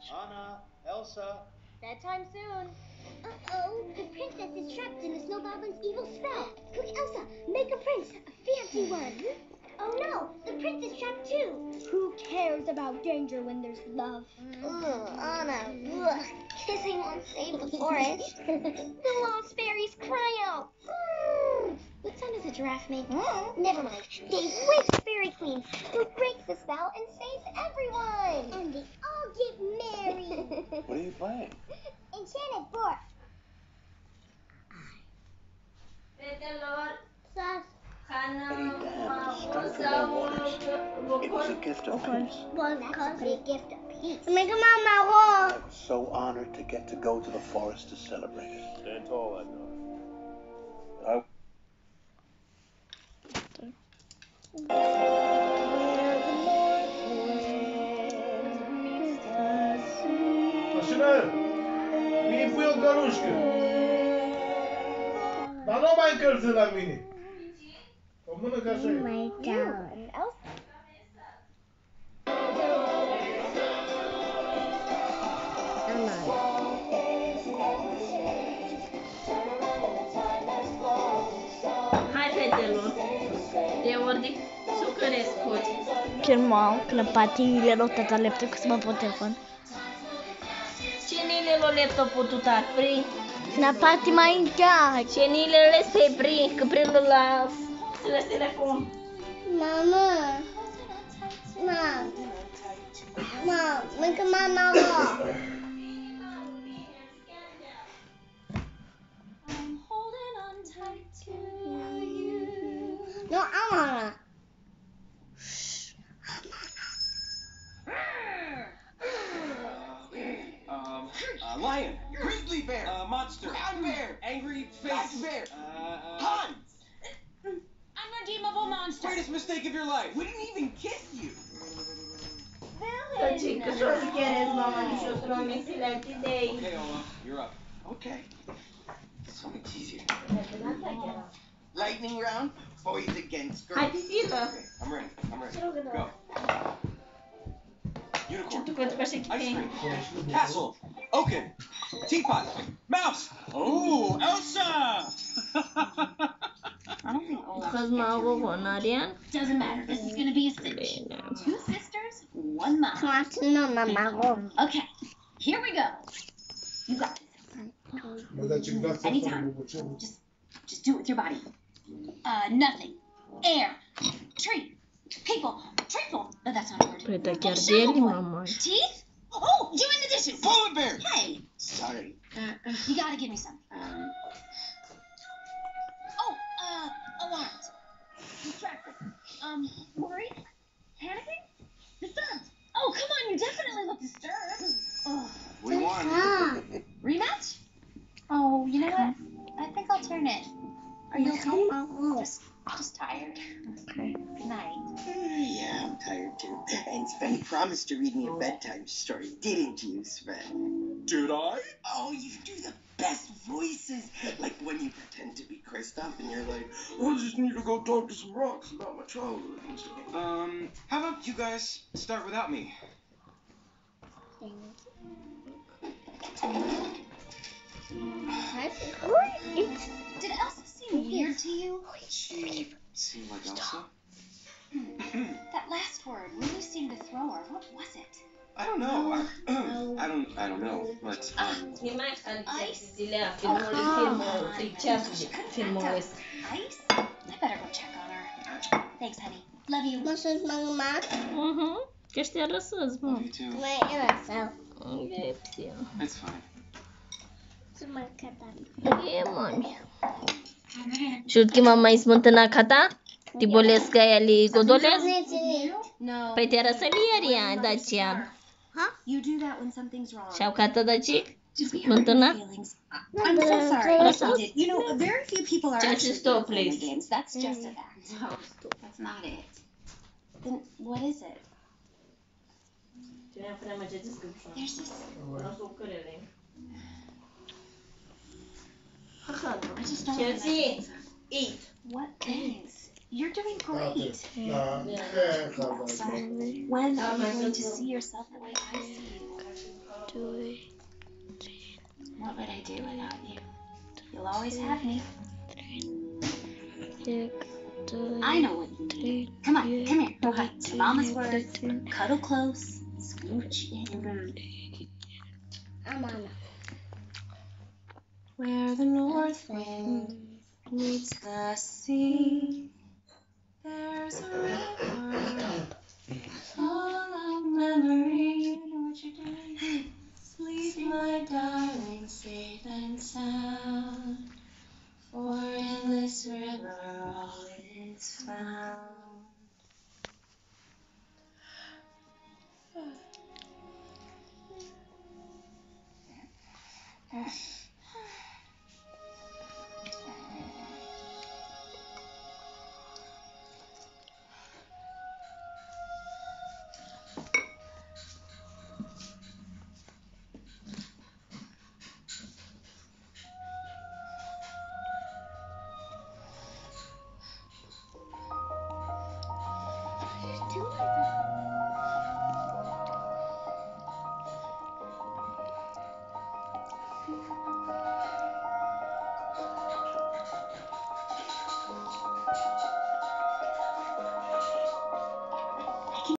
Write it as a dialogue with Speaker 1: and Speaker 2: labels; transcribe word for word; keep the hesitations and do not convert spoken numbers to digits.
Speaker 1: Anna, Elsa.
Speaker 2: Bedtime soon. Uh-oh, the princess is trapped in the Snow Goblin's evil spell. Quick, Elsa, make a prince, a fancy one. Oh no, the prince is trapped too. Who cares about danger when there's love? Ugh, Anna, ugh. Kissing won't save the forest. The lost fairies cry out. Mm. What sound does a giraffe make? Mm. Never mind. They wake the fairy queen, who breaks the spell and saves everyone. And they all get married.
Speaker 1: What are you playing?
Speaker 2: Enchanted Forest. Sus.
Speaker 1: Eddie, damn, strike for more waters. It was a gift of peace.
Speaker 2: Well, that's a big gift of peace. Make a mama
Speaker 1: I was so honored to get to go to the forest to celebrate it.
Speaker 3: Stand tall, that dog.
Speaker 1: I...
Speaker 4: Mașină! Vine pui o cărușcă. Dar nu mai încălzi la mine. O mână ca așa.
Speaker 2: Oh my God. Elsa.
Speaker 5: Hai, fetelor. De ordine. Sucăresc hoți.
Speaker 6: Che mal, que na patinha não tá lepto com esse meu telefone.
Speaker 5: Cenile lo laptopul tu tar pri.
Speaker 6: Na parte mai încă.
Speaker 5: Cenile le se pri, că prendo la la telefon.
Speaker 2: Mama. Mom. Mom, make a mama walk. No, I wanna.
Speaker 7: Um, uh, lion, grizzly bear, uh, monster, brown bear, angry face bear, uh, Hans,
Speaker 8: Unredeemable monster.
Speaker 7: greatest mistake of your life. We didn't even kiss you.
Speaker 5: Tăci că jos chiarez mama și o strome excelente idei.
Speaker 7: Okay, Olaf, you're up. Okay. So much easier. Lightning round, boys against girls.
Speaker 5: Hai, pisită.
Speaker 7: Okay, I'm ready. I'm ready. Go. Unicorn.
Speaker 5: Tu poți face
Speaker 7: Ice
Speaker 5: chestii.
Speaker 7: cream. Castle. Oaken. Teapot. Mouse. Oh, Elsa!
Speaker 8: I don't think Olaf
Speaker 5: Because mă avut Arian.
Speaker 8: doesn't matter. This is gonna be a cinch.
Speaker 5: Bine.
Speaker 8: Two sisters, one mom.
Speaker 2: Want to know mama walk.
Speaker 8: Okay, here we go. You got this.
Speaker 4: Mă, dar ce grață asta,
Speaker 8: Anytime.
Speaker 4: bubucel.
Speaker 8: Just, just do it with your body. Uh, nothing. Air. Tree. People. Treacle. No, that's not a word.
Speaker 5: Păi da chiar de
Speaker 8: Shingle
Speaker 5: el,
Speaker 8: boy.
Speaker 5: mama.
Speaker 8: Teeth? Oh, doing the dishes.
Speaker 7: Polar bear.
Speaker 8: Hey,
Speaker 7: Sorry.
Speaker 8: you gotta give me some.
Speaker 7: Um,
Speaker 8: Oh, uh, alarmed. Distracted. Um, worried? Panicking? Disturbed. Oh, come on, you definitely look disturbed. Oh,
Speaker 7: we won.
Speaker 8: rematch? Oh, you know what? I think I'll turn it. Are you okay? Just, just tired.
Speaker 6: Okay.
Speaker 8: Good night.
Speaker 7: Yeah, I'm tired too. And Sven promised to read me a bedtime story, didn't you, Sven? Did I? Oh, you do the best voices. Like when you pretend to be Kristoff and you're like, I just need to go talk to some rocks about my childhood and stuff. Um, how about you guys start without me?
Speaker 8: Did Elsa seem weird to you?
Speaker 7: She seemed like Elsa.
Speaker 8: That last word really seemed to throw her. What was it?
Speaker 7: I don't know. I, I don't. I don't know. But um,
Speaker 5: E mai calitate zilea filmul filmul îi ceasul filmul ăsta.
Speaker 8: Ice? I better go check on her. Thanks, honey. Love you.
Speaker 2: Măsăți mama.
Speaker 5: Mhm. Că ăștia răsăți, mă.
Speaker 7: love you too.
Speaker 2: Mai Elsa.
Speaker 5: E psia.
Speaker 7: It's fine.
Speaker 2: Să mă cătam.
Speaker 5: E, mami. Șutki mama îi smântâna cata? Tibolescă aia li godolesc?
Speaker 8: No.
Speaker 5: Păi te răsăliaria, Dacia.
Speaker 8: You do that when something's wrong.
Speaker 5: Și-au cată Daci?
Speaker 8: Just be
Speaker 5: Mântâna?
Speaker 8: hurt feelings. I'm so sorry.
Speaker 5: That's
Speaker 8: I did. You know, very few people are
Speaker 5: Just
Speaker 8: actually
Speaker 5: stop,
Speaker 8: good at playing
Speaker 5: please.
Speaker 8: games. That's just a fact. No, that's not it. Then what is it? There's this. I just don't
Speaker 5: Chelsea,
Speaker 8: understand.
Speaker 5: eat.
Speaker 8: What things? You're doing great.
Speaker 4: Da, e, ca, da,
Speaker 8: When are you going to see yourself the way I see you? What would I do without you? You'll always have me. I know what you need. Come on, come here. Okay, so Mama's words. Cuddle close. Scooch in.
Speaker 2: I'm on.
Speaker 8: Where the north wind meets the sea, there's a river.